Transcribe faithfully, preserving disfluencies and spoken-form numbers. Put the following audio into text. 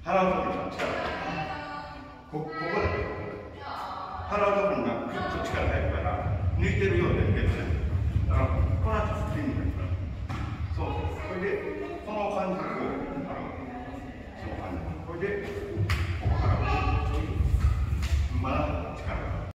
払うときは力こここだけ払うときがぐっと力入るから抜いてるようでけどねだからこの後振ってみるそうそうそれでこの感じでこう払うその感じこれで